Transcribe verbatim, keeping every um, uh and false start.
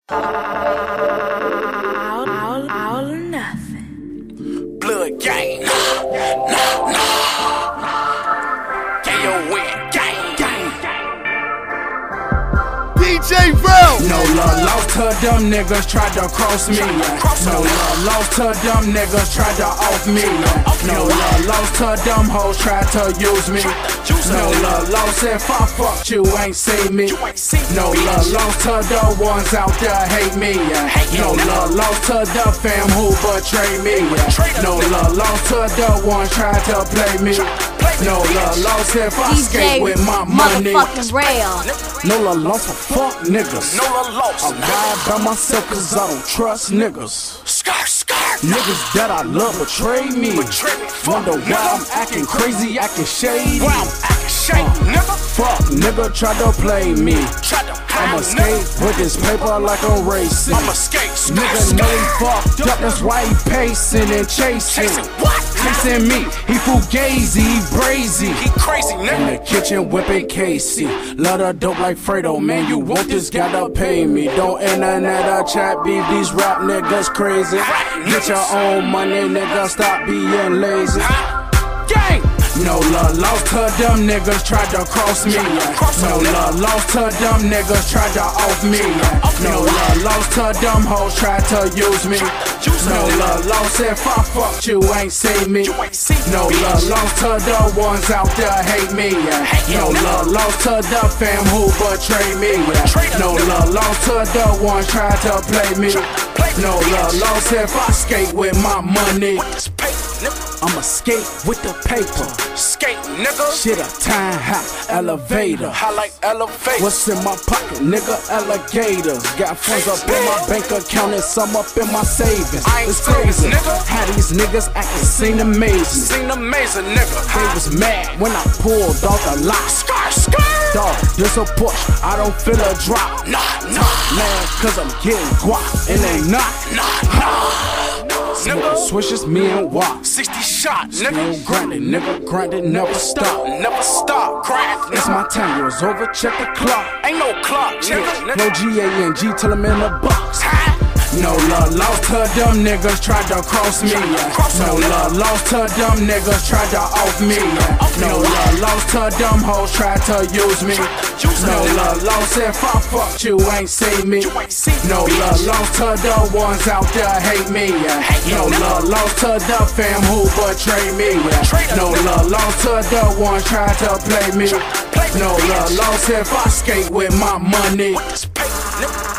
All, all, all or nothing. Blood gang. Nah, nah, nah. K O N gang, gang. D J Vel. No love lost to them niggas tried to cross me. No love lost to them niggas tried to off me. No love lost to them hoes tried to use me. No love lost if I fucked you ain't see me. No love lost to the ones out there hate me. No love lost to the fam who betray me. No love lost to the ones tried to play me. No love lost if I skate with my money. Motherfucking rail. No love lost for fuck niggas. No love lost. I'm high by myself cause I don't trust niggas. Scar, scar. Niggas that I love betray me. Betray me. Wonder Fuck, why nigga. I'm acting crazy, acting shady. Why I'm acting shady, nigga. Fuck nigga try to play me. Try to play I'ma me, skate nigga. with this paper like I'm racing. I'ma skate. Scar, Nigga scar. know he fucked up, that's why he pacing and chasing. Chasing what? Chasing me, he fugazi, he brazy. He crazy, In nigga. the kitchen whipping Casey. Love the dope like Fredo, man. You want this, gotta pay me. Don't internet or chat beef, these rap niggas crazy. Get your own money, nigga, stop being lazy. Gang. No love lost to them niggas tried to cross me. No love lost to them niggas tried to off me. No love lost to them hoes tried to use me. No love lost if I fucked you ain't see me. No love lost to the ones out there hate me. No love lost to the fam who betray me. No love lost to the ones tried to play me. No love lost if I skate with my money. I'ma skate with the paper. Skate, nigga. Shit a time hot elevator. I like elevator. What's in my pocket, nigga? Alligators. Got funds up in my bank account and some up in my savings. I ain't It's crazy. serious, nigga. How these niggas acting seem amazing. Seen amazing, nigga. They was mad when I pulled off the lot. Scar, scar. Dog, this a push, I don't feel a drop. Nah, nah, Man, cause I'm getting guap and they not. nah, nah. Nigga. Swishes me and wop. sixty shots, Still nigga. grinding, nigga, grinding, never stop. Never stop, grind. It's my time, yours over, check the clock. Ain't no clock, nigga. No nigga. G A N G till I'm in the box. Huh? No love lost to them niggas tried to cross me. No love lost to them niggas tried to off me. No love lost to them hoes tried to use me. No love lost if I fucked you ain't see me. No love lost to the ones out there hate me. No love lost to the fam who betray me. No love lost to the ones tried to play me. No love lost if I skate with my money. This paper, nigga.